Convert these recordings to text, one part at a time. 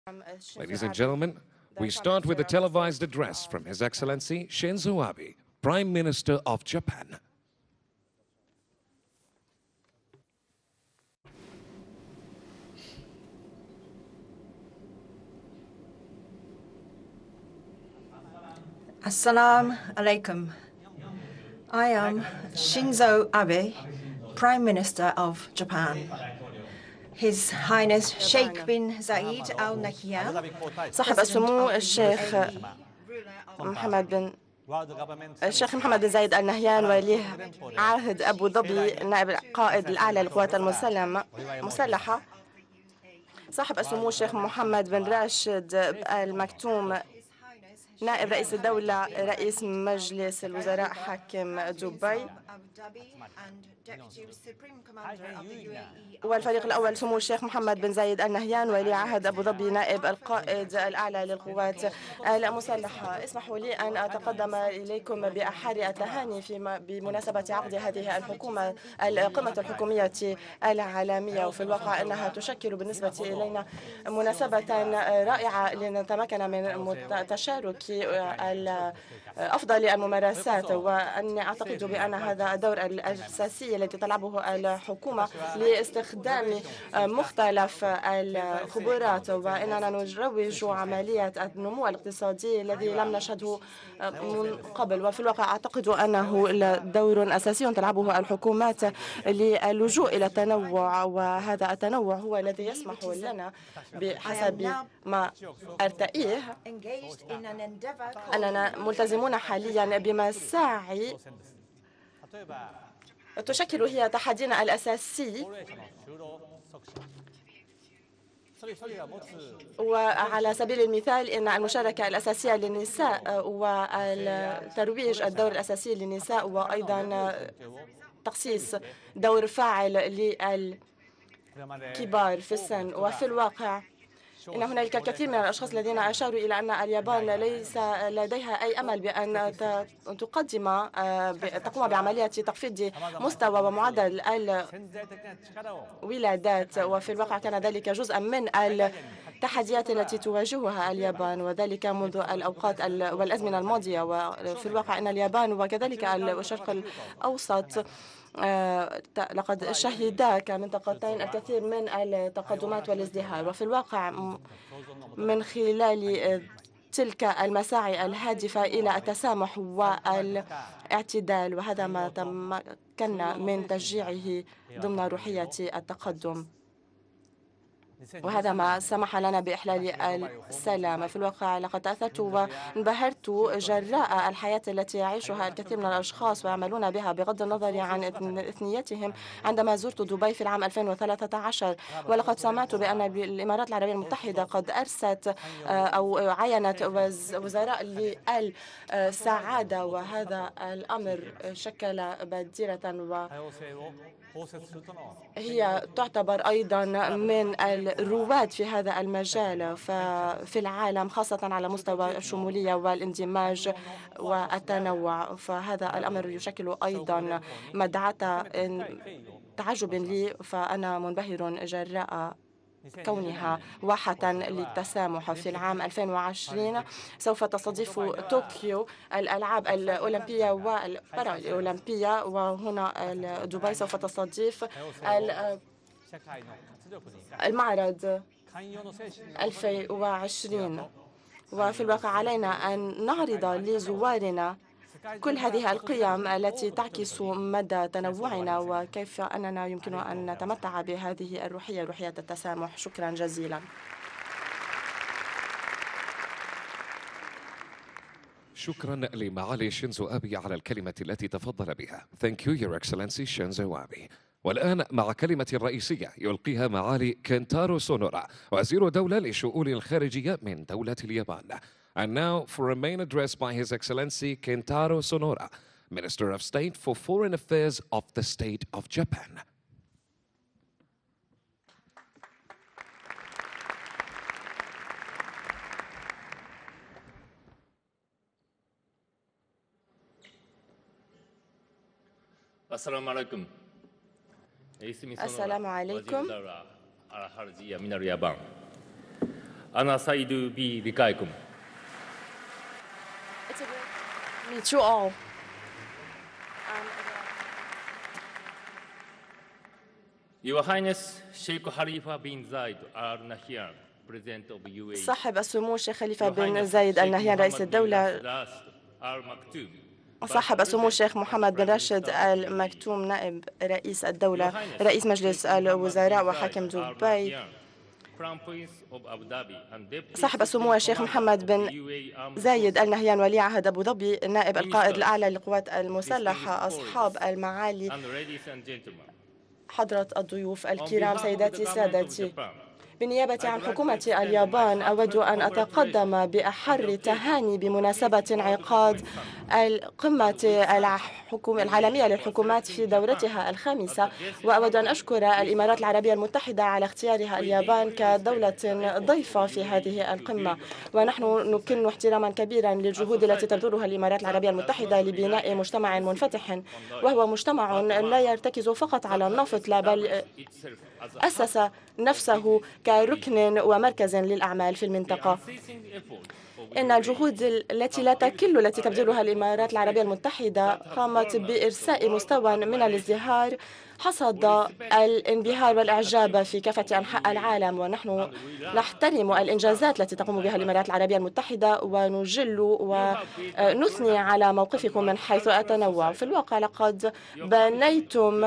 Ladies and gentlemen, we start with a televised address from His Excellency Shinzo Abe, Prime Minister of Japan. Assalamu alaikum. I am Shinzo Abe, Prime Minister of Japan. His Highness Sheikh bin Zayed Al Nahyan, صاحب السمو الشيخ محمد بن زايد آل نهيان ولي عهد أبو ظبي نائب القائد الأعلى للقوات المسلحة، صاحب السمو الشيخ محمد بن راشد آل مكتوم نائب رئيس الدولة رئيس مجلس الوزراء حاكم دبي، والفريق الأول سمو الشيخ محمد بن زايد آل نهيان ولي عهد أبو ظبي نائب القائد الأعلى للقوات المسلحة. اسمحوا لي أن أتقدم إليكم بأحر التهاني بمناسبة عقد هذه القمة الحكومية العالمية، وفي الواقع أنها تشكل بالنسبة إلينا مناسبة رائعة لنتمكن من تشارك أفضل الممارسات، وأني أعتقد بأن هذا الدور الأساسي الذي تلعبه الحكومة لاستخدام مختلف الخبرات، وإننا نروج عملية النمو الاقتصادي الذي لم نشهده من قبل. وفي الواقع أعتقد أنه دور أساسي تلعبه الحكومات للجوء إلى التنوع، وهذا التنوع هو الذي يسمح لنا بحسب ما أرتئيه أننا ملتزمون حاليا بمساعي تشكل هي تحدينا الأساسي، وعلى سبيل المثال إن المشاركة الأساسية للنساء والترويج الدور الأساسي للنساء، وأيضا تخصيص دور فاعل للكبار في السن. وفي الواقع إن هنالك الكثير من الأشخاص الذين أشاروا إلى أن اليابان ليس لديها أي أمل بأن تقوم بعملية تخفيض مستوى ومعدل الولادات، وفي الواقع كان ذلك جزءا من التحديات التي تواجهها اليابان، وذلك منذ الأوقات والأزمنة الماضية. وفي الواقع أن اليابان وكذلك الشرق الأوسط لقد شهدا كمنطقتين الكثير من التقدمات والازدهار، وفي الواقع من خلال تلك المساعي الهادفة إلى التسامح والاعتدال، وهذا ما تمكنا من تشجيعه ضمن روحية التقدم، وهذا ما سمح لنا بإحلال السلام. في الواقع لقد تأثرت وانبهرت جراء الحياة التي يعيشها الكثير من الأشخاص ويعملون بها بغض النظر عن إثنيتهم عندما زرت دبي في العام 2013، ولقد سمعت بأن الإمارات العربية المتحدة قد أرست أو عينت وزراء للسعادة، وهذا الأمر شكل بادرة وهي تعتبر أيضا من الرواد في هذا المجال في العالم، خاصة على مستوى الشمولية والاندماج والتنوع، فهذا الأمر يشكل أيضا مدعاة تعجب لي، فأنا منبهر جراء كونها واحة للتسامح. في العام 2020 سوف تستضيف طوكيو الألعاب الأولمبية والبارالأولمبية، وهنا دبي سوف تستضيف المعرض 2020. وفي الواقع علينا أن نعرض لزوارنا كل هذه القيم التي تعكس مدى تنوعنا وكيف أننا يمكن أن نتمتع بهذه الروحية، روحية التسامح. شكرا جزيلا. شكرا لمعالي شينزو أبي على الكلمة التي تفضل بها. Thank you, Your Excellency Shinzo Abe. والآن مع كلمة رئيسية يلقيها معالي كنتارو سونورا، وزير دولة لشؤون الخارجية من دولة اليابان. And now for a main address by His Excellency Kentaro Sonora, Minister of State for Foreign Affairs of the State of Japan. السلام عليكم. السلام عليكم. من اليابان. أنا سعيد بلقائكم. Meet you all. Your Highness Sheikh Khalifa bin Zayed Al Nahyan, President of UAE. صاحب السمو الشيخ خليفة بن زايد آل نهيان رئيس الدولة. صاحب السمو الشيخ محمد بن راشد آل مكتوم نائب رئيس الدولة رئيس مجلس الوزراء وحاكم دبي. صاحب السمو الشيخ محمد بن زايد آل نهيان ولي عهد أبو ظبي نائب القائد الأعلى للقوات المسلحة. أصحاب المعالي، حضرة الضيوف الكرام، سيداتي سادتي، بالنيابة عن حكومة اليابان أود أن أتقدم بأحر تهاني بمناسبة انعقاد القمة العالمية للحكومات في دورتها الخامسة، وأود أن أشكر الإمارات العربية المتحدة على اختيارها اليابان كدولة ضيفة في هذه القمة. ونحن نكن احتراما كبيرا للجهود التي تبذلها الإمارات العربية المتحدة لبناء مجتمع منفتح، وهو مجتمع لا يرتكز فقط على النفط، بل أسس نفسه كركن ومركز للأعمال في المنطقة. إن الجهود التي لا تكل التي تبذلها الإمارات العربية المتحدة قامت بإرساء مستوى من الازدهار حصد الانبهار والإعجاب في كافة أنحاء العالم، ونحن نحترم الإنجازات التي تقوم بها الإمارات العربية المتحدة ونجل ونثني على موقفكم من حيث التنوع. في الواقع لقد بنيتم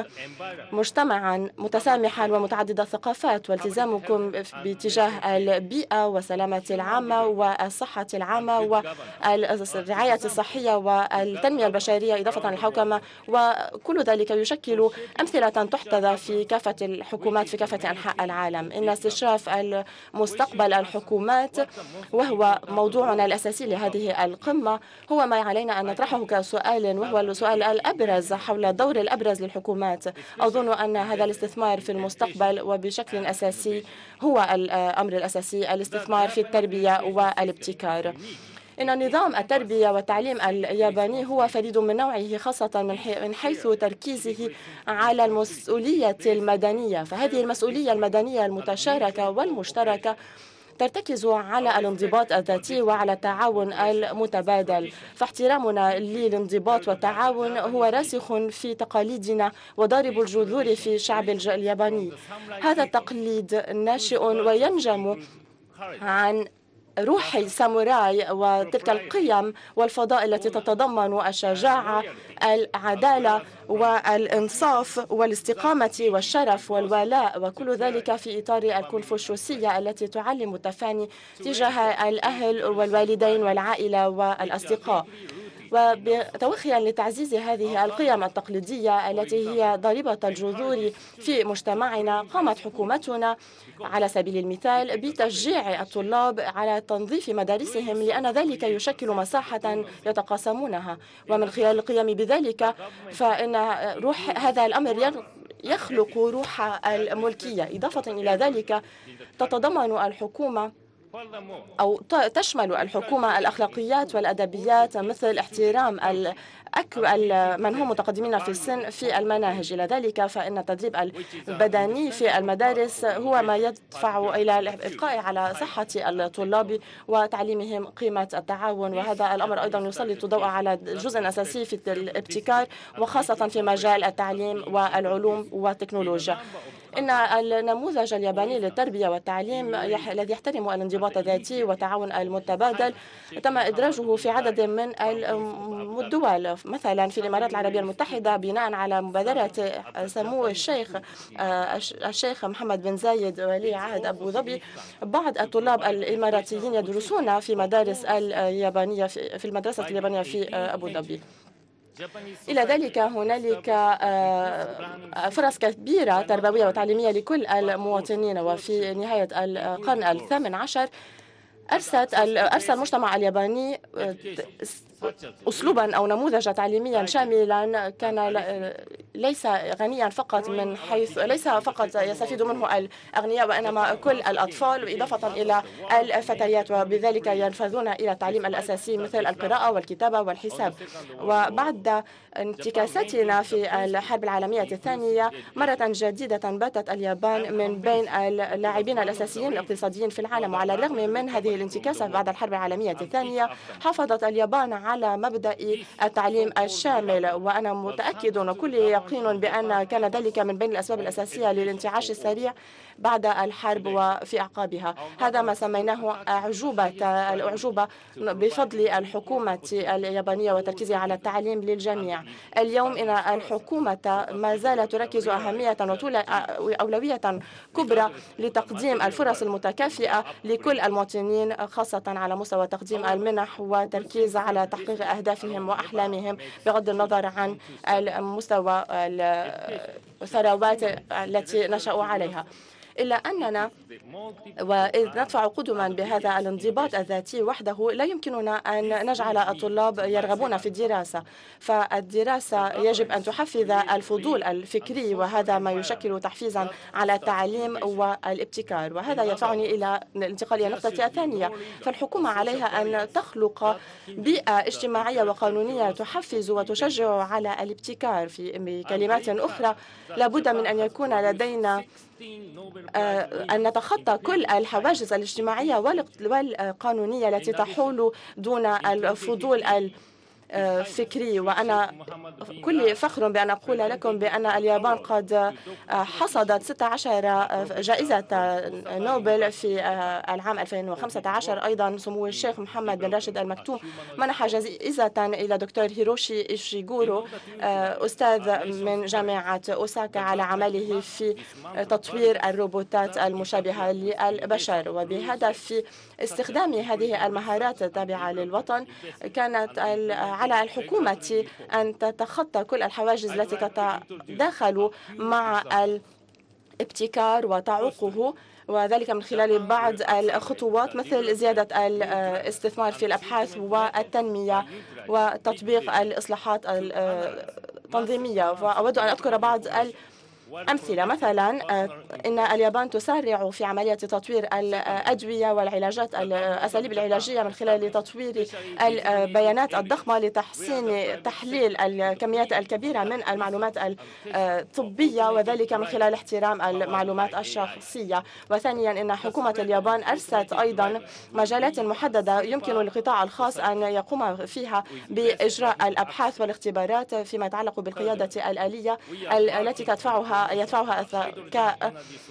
مجتمعا متسامحا ومتعدد الثقافات، والتزامكم باتجاه البيئة والسلامة العامة والصحة العامة والرعاية الصحية والتنمية البشرية إضافة للحوكمة، وكل ذلك يشكل أمثلة تحتذى في كافة الحكومات في كافة أنحاء العالم. إن استشراف مستقبل الحكومات وهو موضوعنا الأساسي لهذه القمة، هو ما علينا أن نطرحه كسؤال، وهو السؤال الأبرز حول الدور الأبرز للحكومات. أظن أن هذا الاستثمار في المستقبل وبشكل أساسي هو الأمر الأساسي، الاستثمار في التربية والابتكار. إن نظام التربية والتعليم الياباني هو فريد من نوعه، خاصة من حيث تركيزه على المسؤولية المدنية. فهذه المسؤولية المدنية المتشاركة والمشتركة ترتكز على الانضباط الذاتي وعلى التعاون المتبادل، فاحترامنا للانضباط والتعاون هو راسخ في تقاليدنا وضارب الجذور في الشعب الياباني. هذا التقليد ناشئ وينجم عن روح الساموراي وتلك القيم والفضاء التي تتضمن الشجاعة، العدالة والإنصاف والاستقامة والشرف والولاء، وكل ذلك في إطار الكونفوشيوسية التي تعلم التفاني تجاه الأهل والوالدين والعائلة والأصدقاء. وتوخيا لتعزيز هذه القيم التقليدية التي هي ضاربة الجذور في مجتمعنا، قامت حكومتنا على سبيل المثال بتشجيع الطلاب على تنظيف مدارسهم، لأن ذلك يشكل مساحة يتقاسمونها، ومن خلال القيام بذلك فإن هذا الأمر يخلق روح الملكية. إضافة إلى ذلك تتضمن الحكومة أو تشمل الحكومة الأخلاقيات والأدبيات مثل احترام من هم متقدمين في السن في المناهج. إلى ذلك فإن التدريب البدني في المدارس هو ما يدفع إلى الإبقاء على صحة الطلاب وتعليمهم قيمة التعاون، وهذا الأمر أيضا يسلط ضوء على جزء أساسي في الابتكار وخاصة في مجال التعليم والعلوم والتكنولوجيا. إن النموذج الياباني للتربية والتعليم الذي يحترم الانضباط الذاتي والتعاون المتبادل تم إدراجه في عدد من الدول، مثلا في الإمارات العربية المتحدة بناء على مبادرة سمو الشيخ محمد بن زايد ولي عهد أبو ظبي. بعض الطلاب الإماراتيين يدرسون في مدارس اليابانية في المدرسة اليابانية في أبو ظبي. إلى ذلك هنالك فرص كبيرة تربوية وتعليمية لكل المواطنين. وفي نهاية القرن الثامن عشر أرسى المجتمع الياباني أسلوبا أو نموذجا تعليميا شاملا كان ليس غنيا فقط من حيث ليس فقط يستفيد منه الأغنياء وإنما كل الأطفال إضافة إلى الفتيات، وبذلك ينفذون إلى التعليم الأساسي مثل القراءة والكتابة والحساب. وبعد انتكاستنا في الحرب العالمية الثانية مرة جديدة باتت اليابان من بين اللاعبين الأساسيين الاقتصاديين في العالم. وعلى الرغم من هذه الانتكاسة بعد الحرب العالمية الثانية حافظت اليابان على مبدأ التعليم الشامل، وأنا متأكد وكل يقين بأن كان ذلك من بين الأسباب الأساسية للانتعاش السريع بعد الحرب وفي أعقابها. هذا ما سميناه الأعجوبة بفضل الحكومة اليابانية وتركيزها على التعليم للجميع. اليوم إن الحكومة ما زالت تركز أهمية وأولوية كبرى لتقديم الفرص المتكافئة لكل المواطنين، خاصة على مستوى تقديم المنح وتركيز على تحقيق أهدافهم وأحلامهم بغض النظر عن مستوى الثروات التي نشأوا عليها. إلا أننا وإذ ندفع قدما بهذا الانضباط الذاتي وحده لا يمكننا أن نجعل الطلاب يرغبون في الدراسة، فالدراسة يجب أن تحفز الفضول الفكري، وهذا ما يشكل تحفيزا على التعليم والابتكار. وهذا يدفعني إلى الانتقال إلى النقطة الثانية، فالحكومة عليها أن تخلق بيئة اجتماعية وقانونية تحفز وتشجع على الابتكار. في كلمات أخرى لابد من أن يكون لدينا أن نتخطى كل الحواجز الاجتماعية والقانونية التي تحول دون الفضول فكري. وأنا كل فخر بأن أقول لكم بأن اليابان قد حصدت 16 جائزة نوبل في العام 2015. أيضا سمو الشيخ محمد بن راشد المكتوم منح جائزة إلى دكتور هيروشي إيشيغورو أستاذ من جامعة أوساكا على عمله في تطوير الروبوتات المشابهة للبشر. وبهدف استخدام هذه المهارات التابعة للوطن كانت على الحكومة أن تتخطى كل الحواجز التي تتداخل مع الابتكار وتعوقه، وذلك من خلال بعض الخطوات مثل زيادة الاستثمار في الأبحاث والتنمية وتطبيق الإصلاحات التنظيمية. وأود أن أذكر بعض أمثلة. مثلا إن اليابان تسارع في عملية تطوير الأدوية والعلاجات الأساليب العلاجية من خلال تطوير البيانات الضخمة لتحسين تحليل الكميات الكبيرة من المعلومات الطبية، وذلك من خلال احترام المعلومات الشخصية. وثانيا إن حكومة اليابان أرست أيضا مجالات محددة يمكن للقطاع الخاص أن يقوم فيها بإجراء الأبحاث والاختبارات فيما يتعلق بالقيادة الآلية التي يدفعها الذكاء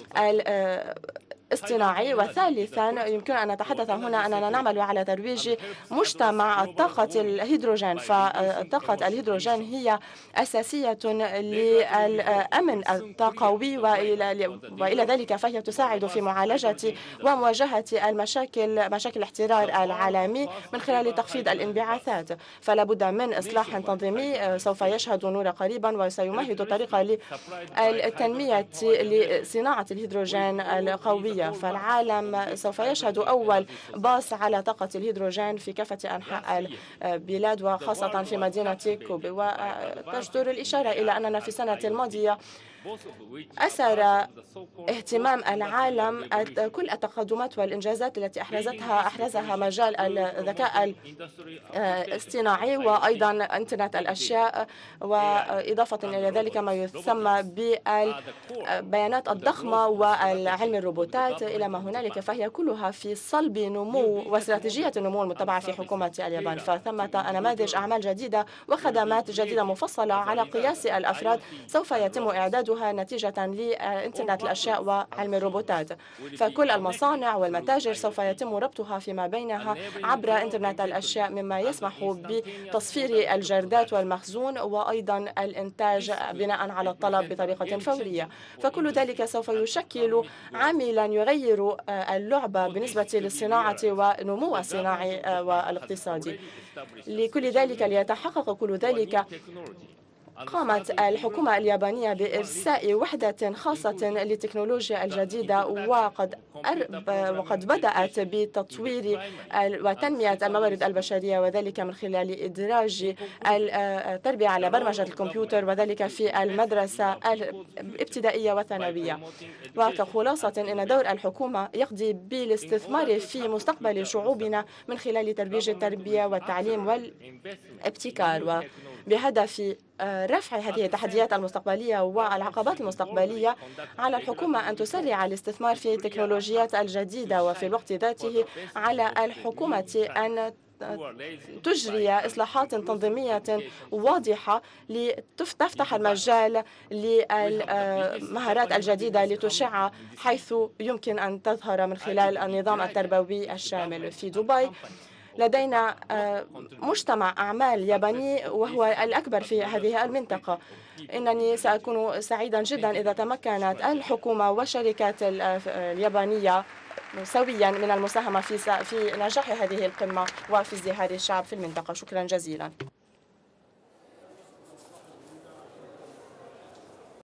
الاصطناعي. وثالثا يمكن أن نتحدث هنا أننا نعمل على ترويج مجتمع طاقة الهيدروجين، فطاقة الهيدروجين هي أساسية للأمن الطاقوي، وإلى ذلك فهي تساعد في معالجة ومواجهة مشاكل الاحترار العالمي من خلال تخفيض الانبعاثات. فلا بد من إصلاح تنظيمي سوف يشهد نور قريبا وسيمهد طريقة للتنمية لصناعة الهيدروجين القوية. فالعالم سوف يشهد أول باص على طاقة الهيدروجين في كافة أنحاء البلاد وخاصة في مدينة كوبي. وتجدر الإشارة إلى أننا في السنة الماضية أثار اهتمام العالم كل التقدمات والإنجازات التي أحرزها مجال الذكاء الاصطناعي وأيضا إنترنت الأشياء، وإضافة إلى ذلك ما يسمى بالبيانات الضخمة والعلم الروبوتات إلى ما هنالك، فهي كلها في صلب نمو واستراتيجية النمو المتبعة في حكومة اليابان. فثمة نماذج أعمال جديدة وخدمات جديدة مفصلة على قياس الأفراد سوف يتم إعدادها نتيجة لإنترنت الأشياء وعلم الروبوتات. فكل المصانع والمتاجر سوف يتم ربطها فيما بينها عبر إنترنت الأشياء، مما يسمح بتصفير الجردات والمخزون وأيضا الإنتاج بناء على الطلب بطريقة فورية. فكل ذلك سوف يشكل عاملا يغير اللعبة بالنسبة للصناعة ونمو الصناعي والاقتصادي. لكل ذلك ليتحقق كل ذلك قامت الحكومة اليابانية بإرساء وحدة خاصة للتكنولوجيا الجديدة، وقد بدأت بتطوير وتنمية الموارد البشرية، وذلك من خلال إدراج التربية على برمجة الكمبيوتر، وذلك في المدرسة الابتدائية والثانوية. وكخلاصة إن دور الحكومة يقضي بالاستثمار في مستقبل شعوبنا من خلال ترويج التربية والتعليم والابتكار، وبهدف رفع هذه التحديات المستقبلية والعقبات المستقبلية. على الحكومة أن تسرع الاستثمار في التكنولوجيات الجديدة، وفي الوقت ذاته على الحكومة أن تجري إصلاحات تنظيمية واضحة لتفتح المجال للمهارات الجديدة لتشع حيث يمكن أن تظهر من خلال النظام التربوي الشامل. في دبي لدينا مجتمع أعمال ياباني وهو الأكبر في هذه المنطقة. إنني سأكون سعيدا جدا إذا تمكنت الحكومة والشركات اليابانية سويا من المساهمة في نجاح هذه القمة وفي ازدهار الشعب في المنطقة. شكرا جزيلا.